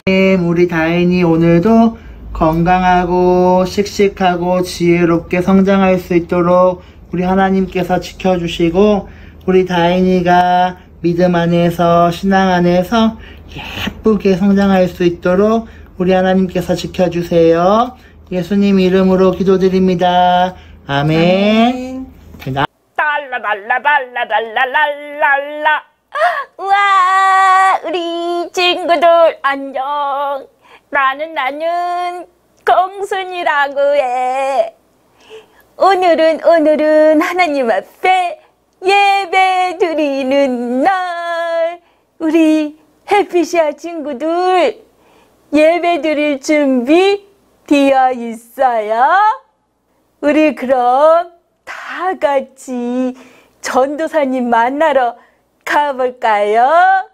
우리 다인이 오늘도 건강하고 씩씩하고 지혜롭게 성장할 수 있도록 우리 하나님께서 지켜주시고, 우리 다인이가 믿음 안에서 신앙 안에서 예쁘게 성장할 수 있도록 우리 하나님께서 지켜주세요. 예수님 이름으로 기도드립니다. 아멘. 달라달라달라달라달라. 우와, 우리 친구들 안녕. 나는 공순이라고 해. 오늘은 하나님 앞에 예배 드리는 날. 우리 해피시아 친구들 예배 드릴 준비 되어 있어요? 우리 그럼 다 같이 전도사님 만나러 가볼까요?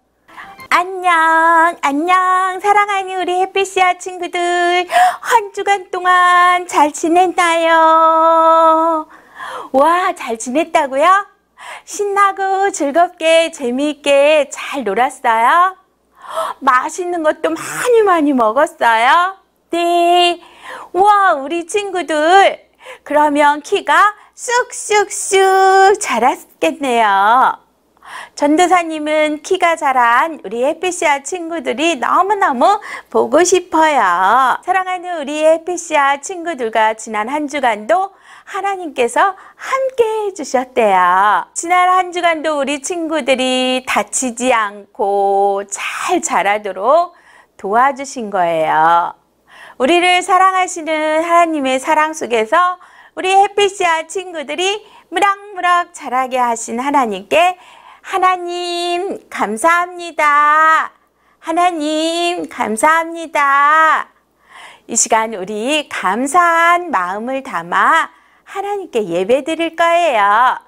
안녕 사랑하는 우리 해피시아 친구들, 한 주간 동안 잘 지냈나요? 와, 잘 지냈다고요? 신나고 즐겁게 재미있게 잘 놀았어요? 맛있는 것도 많이 먹었어요? 네. 와, 우리 친구들 그러면 키가 쑥쑥쑥 자랐겠네요. 전도사님은 키가 자란 우리 해피시아 친구들이 너무너무 보고 싶어요. 사랑하는 우리 해피시아 친구들과 지난 한 주간도 하나님께서 함께 해주셨대요. 지난 한 주간도 우리 친구들이 다치지 않고 잘 자라도록 도와주신 거예요. 우리를 사랑하시는 하나님의 사랑 속에서 우리 해피시아 친구들이 무럭무럭 자라게 하신 하나님께 하나님 감사합니다. 하나님 감사합니다. 이 시간 우리 감사한 마음을 담아 하나님께 예배 드릴 거예요.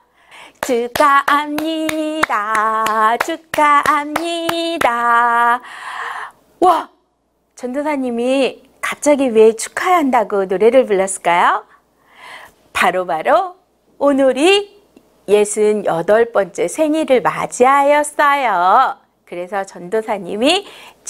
축하합니다. 축하합니다. 와, 전도사님이 갑자기 왜 축하한다고 노래를 불렀을까요? 바로 오늘이 68번째 생일을 맞이하였어요. 그래서 전도사님이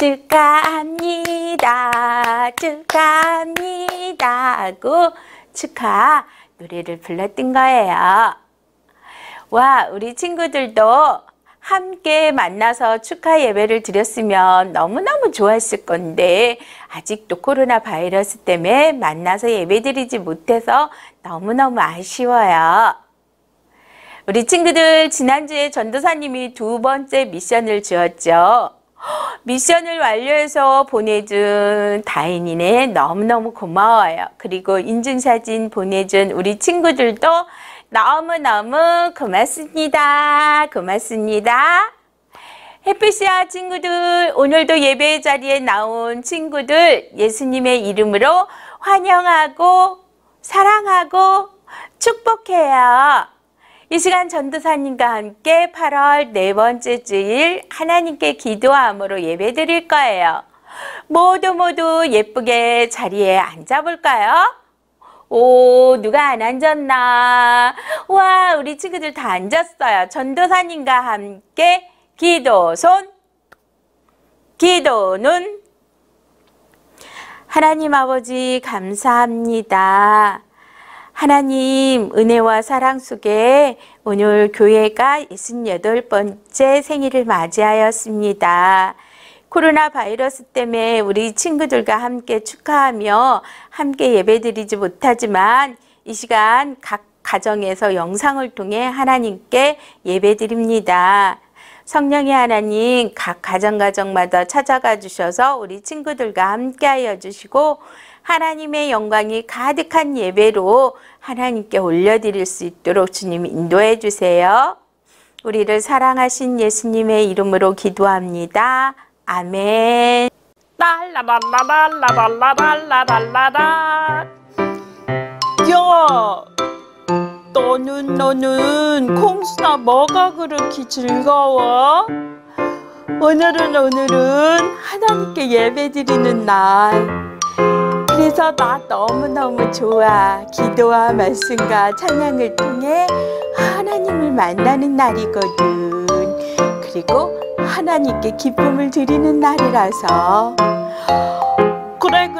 축하합니다. 축하합니다 하고 축하 노래를 불렀던 거예요. 와, 우리 친구들도 함께 만나서 축하 예배를 드렸으면 너무너무 좋았을 건데 아직도 코로나 바이러스 때문에 만나서 예배 드리지 못해서 너무너무 아쉬워요. 우리 친구들, 지난주에 전도사님이 2번째 미션을 주었죠. 미션을 완료해서 보내준 다인이네, 너무너무 고마워요. 그리고 인증사진 보내준 우리 친구들도 너무너무 고맙습니다. 고맙습니다. 해피시아 친구들, 오늘도 예배 자리에 나온 친구들 예수님의 이름으로 환영하고 사랑하고 축복해요. 이 시간 전도사님과 함께 8월 4번째 주일 하나님께 기도함으로 예배 드릴 거예요. 모두 예쁘게 자리에 앉아볼까요? 오, 누가 안 앉았나? 와, 우리 친구들 다 앉았어요. 전도사님과 함께 기도 손, 기도 눈. 하나님 아버지 감사합니다. 하나님 은혜와 사랑 속에 오늘 교회가 68번째 생일을 맞이하였습니다. 코로나 바이러스 때문에 우리 친구들과 함께 축하하며 함께 예배드리지 못하지만 이 시간 각 가정에서 영상을 통해 하나님께 예배드립니다. 성령의 하나님, 각 가정마다 찾아가 주셔서 우리 친구들과 함께 하여 주시고 하나님의 영광이 가득한 예배로 하나님께 올려드릴 수 있도록 주님 인도해 주세요. 우리를 사랑하신 예수님의 이름으로 기도합니다. 아멘. 랄라랄라랄라랄라랄라랄라. 야, 너는 콩순아 뭐가 그렇게 즐거워? 오늘은 하나님께 예배드리는 날. 그래서 나 너무너무 좋아. 기도와 말씀과 찬양을 통해 하나님을 만나는 날이거든. 그리고 하나님께 기쁨을 드리는 날이라서. 그래.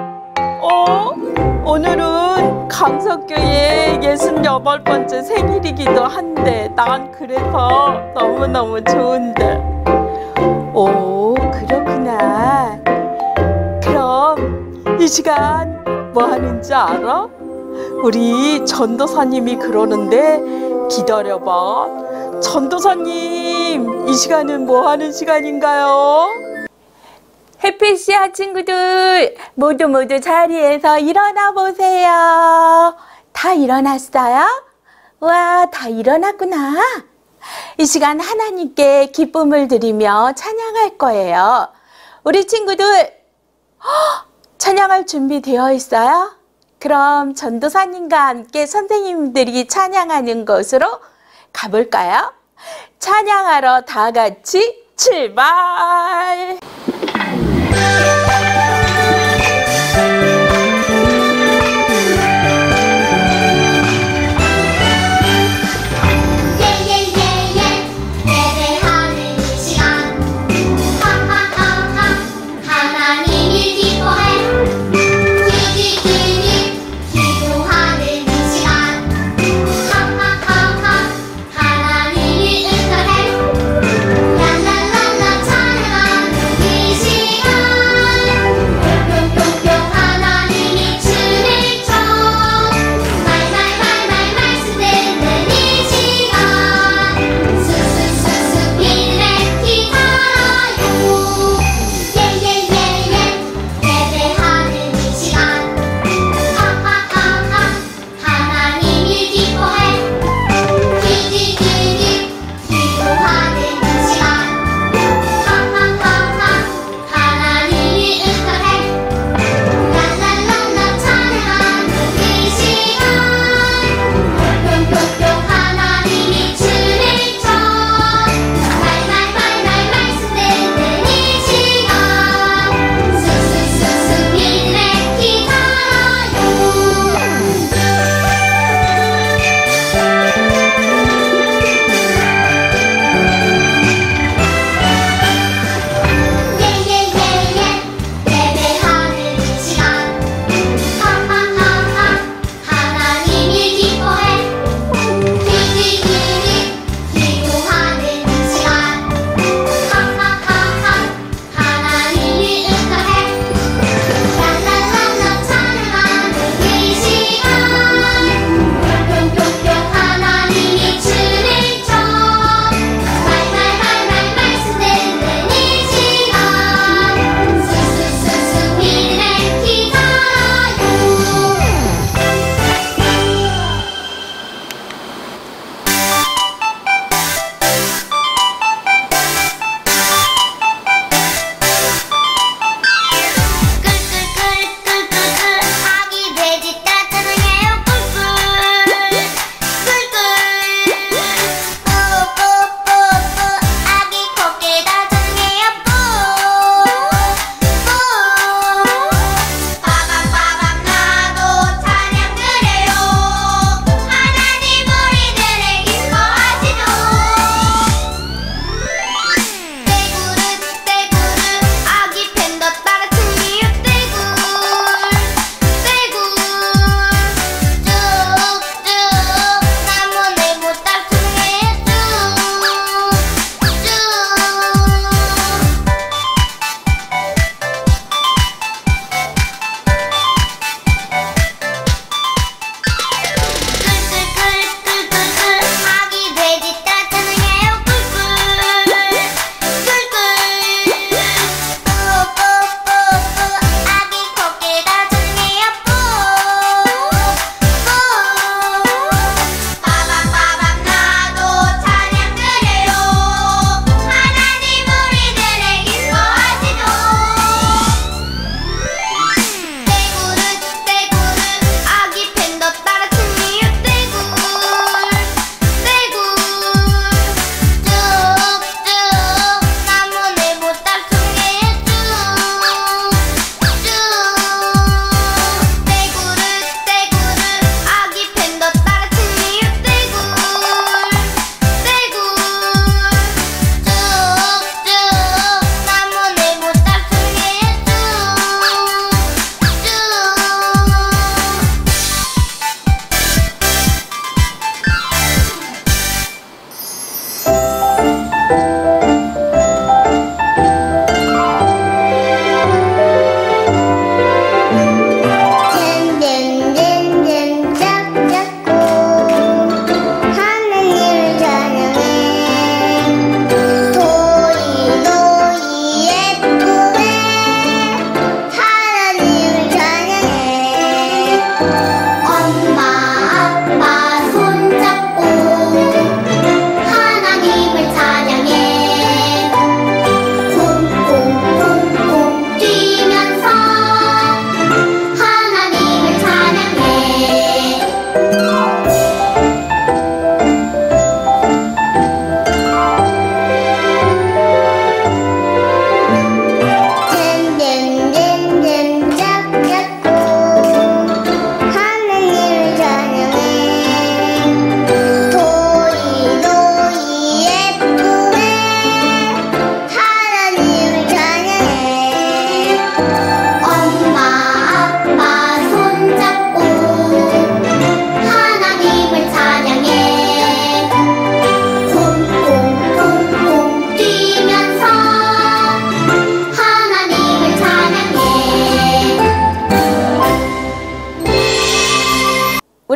오늘은 강석교의 68번째 생일이기도 한데 난 그래서 너무너무 좋은데. 오, 그렇구나. 그럼 이 시간 뭐 하는지 알아? 우리 전도사님이 그러는데 기다려봐. 전도사님, 이 시간은 뭐 하는 시간인가요? 해피씨야 친구들, 모두 자리에서 일어나 보세요. 다 일어났어요? 와, 다 일어났구나. 이 시간 하나님께 기쁨을 드리며 찬양할 거예요. 우리 친구들, 찬양할 준비 되어 있어요? 그럼 전도사님과 함께 선생님들이 찬양하는 곳으로 가볼까요? 찬양하러 다 같이 출발! 하나님을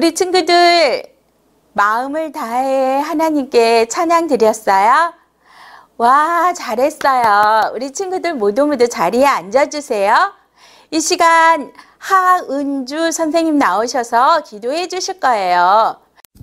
우리 친구들 마음을 다해 하나님께 찬양 드렸어요? 와, 잘했어요. 우리 친구들 모두 자리에 앉아주세요. 이 시간 하은주 선생님 나오셔서 기도해 주실 거예요.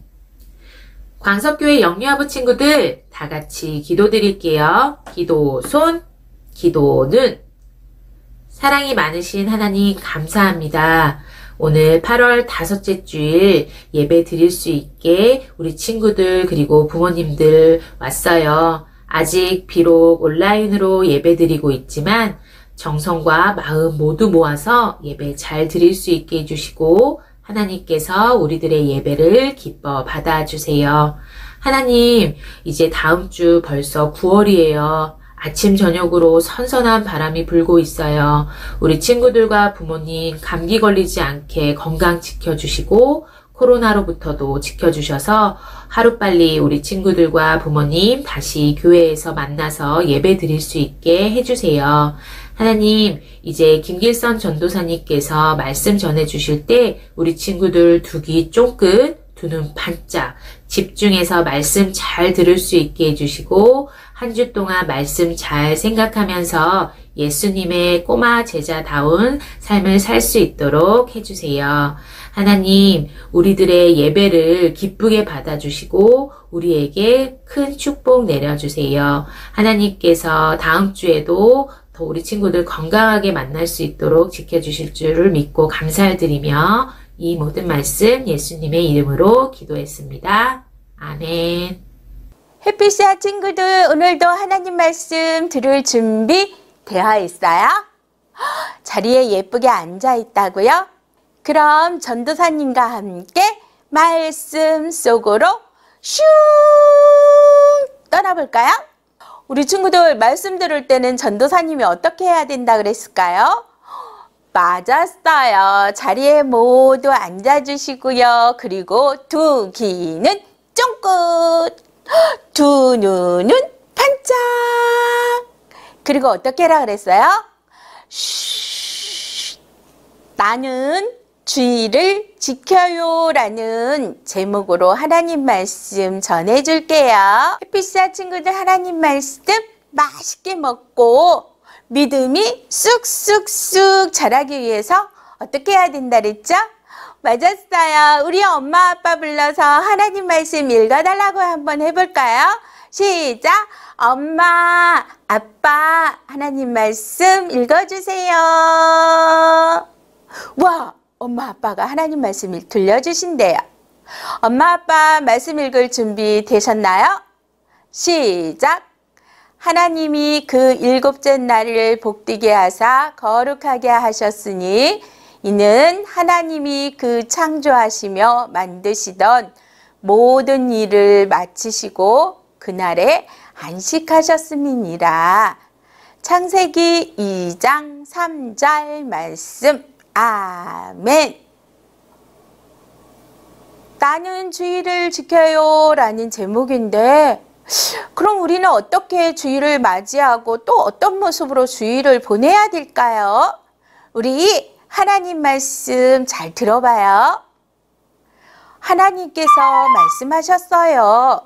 광석교회 영유아부 친구들 다 같이 기도드릴게요. 기도 손, 기도는. 사랑이 많으신 하나님 감사합니다. 오늘 8월 5째 주일 예배 드릴 수 있게 우리 친구들 그리고 부모님들 왔어요. 아직 비록 온라인으로 예배 드리고 있지만 정성과 마음 모두 모아서 예배 잘 드릴 수 있게 해주시고 하나님께서 우리들의 예배를 기뻐 받아주세요. 하나님, 이제 다음 주 벌써 9월이에요. 아침 저녁으로 선선한 바람이 불고 있어요. 우리 친구들과 부모님 감기 걸리지 않게 건강 지켜주시고 코로나로부터도 지켜주셔서 하루빨리 우리 친구들과 부모님 다시 교회에서 만나서 예배 드릴 수 있게 해주세요. 하나님, 이제 김길선 전도사님께서 말씀 전해주실 때 우리 친구들 두 귀 쫑긋, 두 눈 반짝 집중해서 말씀 잘 들을 수 있게 해주시고 한 주 동안 말씀 잘 생각하면서 예수님의 꼬마 제자다운 삶을 살 수 있도록 해주세요. 하나님, 우리들의 예배를 기쁘게 받아주시고 우리에게 큰 축복 내려주세요. 하나님께서 다음 주에도 더 우리 친구들 건강하게 만날 수 있도록 지켜주실 줄을 믿고 감사를 드리며 이 모든 말씀 예수님의 이름으로 기도했습니다. 아멘. 햇빛이야 친구들, 오늘도 하나님 말씀 들을 준비 되어 있어요? 자리에 예쁘게 앉아 있다고요? 그럼 전도사님과 함께 말씀 속으로 슝 떠나볼까요? 우리 친구들 말씀 들을 때는 전도사님이 어떻게 해야 된다 그랬을까요? 맞았어요. 자리에 모두 앉아주시고요. 그리고 두 귀는 쫑긋, 두 눈은 반짝. 그리고 어떻게 하라 그랬어요? 쉬, 나는 주의를 지켜요 라는 제목으로 하나님 말씀 전해줄게요. 햇빛이야 친구들, 하나님 말씀 맛있게 먹고 믿음이 쑥쑥쑥 자라기 위해서 어떻게 해야 된다 그랬죠? 맞았어요. 우리 엄마 아빠 불러서 하나님 말씀 읽어달라고 한번 해볼까요? 시작! 엄마, 아빠, 하나님 말씀 읽어주세요. 와, 엄마 아빠가 하나님 말씀 들려주신대요. 엄마 아빠 말씀 읽을 준비 되셨나요? 시작! 하나님이 그 일곱째 날을 복되게 하사 거룩하게 하셨으니 이는 하나님이 그 창조하시며 만드시던 모든 일을 마치시고 그날에 안식하셨음이니라. 창세기 2장 3절 말씀. 아멘. 나는 주의를 지켜요 라는 제목인데, 그럼 우리는 어떻게 주일을 맞이하고 또 어떤 모습으로 주일을 보내야 될까요? 우리 하나님 말씀 잘 들어봐요. 하나님께서 말씀하셨어요.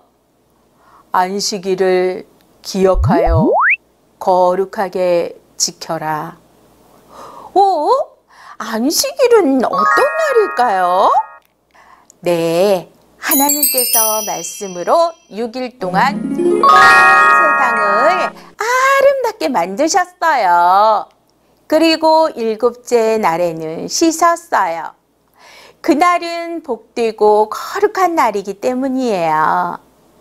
안식일을 기억하여 거룩하게 지켜라. 오? 안식일은 어떤 날일까요? 네. 하나님께서 말씀으로 6일 동안 온 세상을 아름답게 만드셨어요. 그리고 일곱째 날에는 쉬셨어요. 그날은 복되고 거룩한 날이기 때문이에요.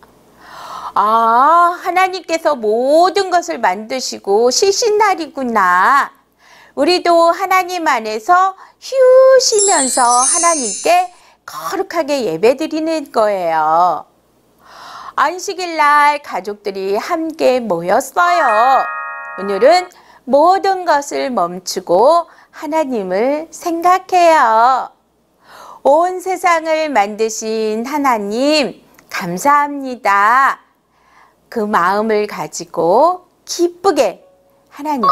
아, 하나님께서 모든 것을 만드시고 쉬신 날이구나. 우리도 하나님 안에서 쉬시면서 하나님께 거룩하게 예배드리는 거예요. 안식일 날 가족들이 함께 모였어요. 오늘은 모든 것을 멈추고 하나님을 생각해요. 온 세상을 만드신 하나님 감사합니다. 그 마음을 가지고 기쁘게 하나님께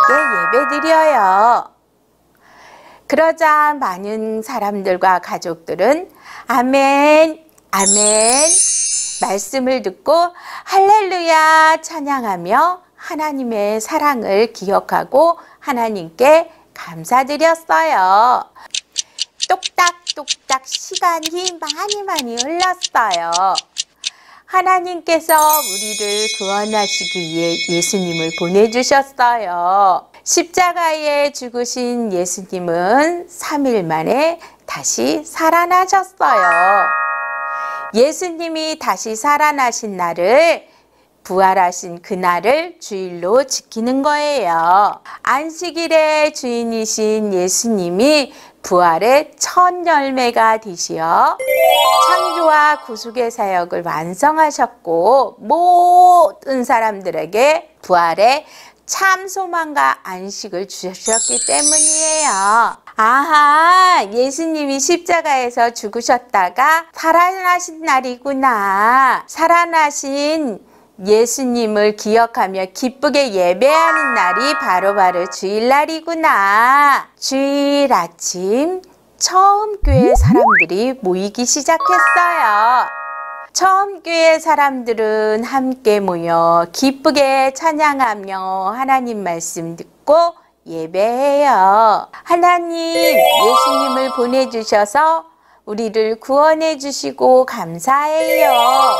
예배드려요. 그러자 많은 사람들과 가족들은 아멘, 아멘. 말씀을 듣고 할렐루야 찬양하며 하나님의 사랑을 기억하고 하나님께 감사드렸어요. 똑딱똑딱 시간이 많이 흘렀어요. 하나님께서 우리를 구원하시기 위해 예수님을 보내주셨어요. 십자가에 죽으신 예수님은 3일 만에 다시 살아나셨어요. 예수님이 다시 살아나신 날을, 부활하신 그날을 주일로 지키는 거예요. 안식일의 주인이신 예수님이 부활의 첫 열매가 되시어 창조와 구속의 사역을 완성하셨고 모든 사람들에게 부활의 참 소망과 안식을 주셨기 때문이에요. 아하, 예수님이 십자가에서 죽으셨다가 살아나신 날이구나. 살아나신 예수님을 기억하며 기쁘게 예배하는 날이 바로 주일날이구나. 주일 아침 처음 교회 사람들이 모이기 시작했어요. 처음 교회 사람들은 함께 모여 기쁘게 찬양하며 하나님 말씀 듣고 예배해요. 하나님, 예수님을 보내주셔서 우리를 구원해 주시고 감사해요.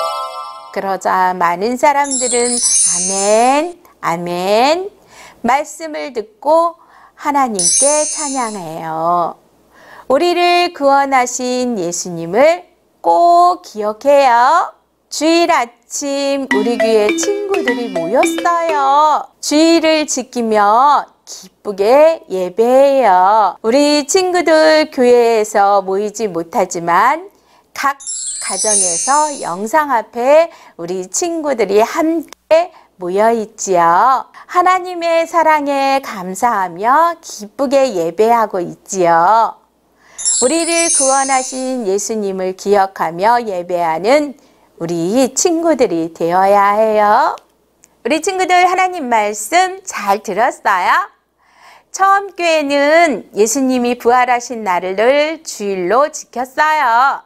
그러자 많은 사람들은 아멘, 아멘 말씀을 듣고 하나님께 찬양해요. 우리를 구원하신 예수님을 꼭 기억해요. 주일 아침 우리 교회 친구들이 모였어요. 주일을 지키며 기쁘게 예배해요. 우리 친구들 교회에서 모이지 못하지만 각 가정에서 영상 앞에 우리 친구들이 함께 모여 있지요. 하나님의 사랑에 감사하며 기쁘게 예배하고 있지요. 우리를 구원하신 예수님을 기억하며 예배하는 우리 친구들이 되어야 해요. 우리 친구들 하나님 말씀 잘 들었어요? 처음 교회는 예수님이 부활하신 날을 주일로 지켰어요.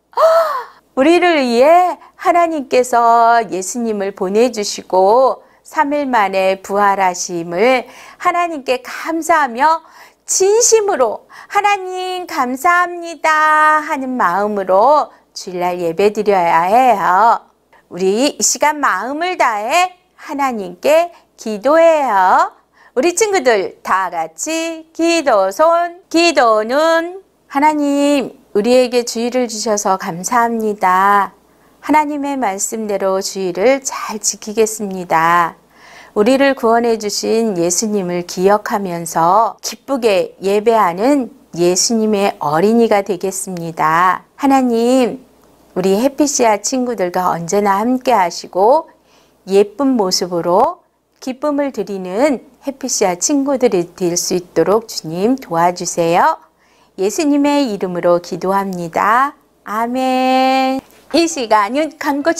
우리를 위해 하나님께서 예수님을 보내주시고 3일 만에 부활하심을 하나님께 감사하며 진심으로 하나님 감사합니다 하는 마음으로 주일날 예배드려야 해요. 우리 이 시간 마음을 다해 하나님께 기도해요. 우리 친구들 다 같이 기도손, 기도눈. 하나님, 우리에게 주일을 주셔서 감사합니다. 하나님의 말씀대로 주일을 잘 지키겠습니다. 우리를 구원해 주신 예수님을 기억하면서 기쁘게 예배하는 예수님의 어린이가 되겠습니다. 하나님, 우리 해피씨아 친구들과 언제나 함께 하시고 예쁜 모습으로 기쁨을 드리는 해피씨아 친구들이 될 수 있도록 주님 도와주세요. 예수님의 이름으로 기도합니다. 아멘. 이 시간은 광고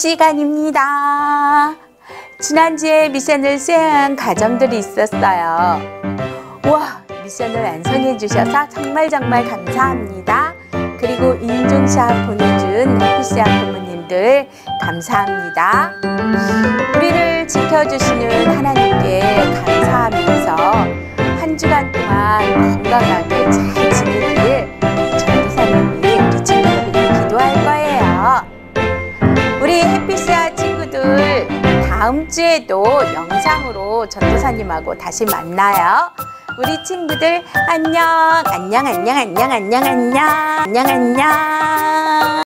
시간입니다. 지난주에 미션을 수행한 가정들이 있었어요. 와, 미션을 완성해 주셔서 정말 감사합니다. 그리고 인증샷 보내준 해피씨아 부모님들 감사합니다. 우리를 지켜주시는 하나님께 감사하면서 한 주간 동안 건강하게 잘 지내길 전도사님이 우리 친구들에게 기도할 거예요. 우리 해피씨아 친구들 다음 주에도 영상으로 전도사님하고 다시 만나요. 우리 친구들 안녕.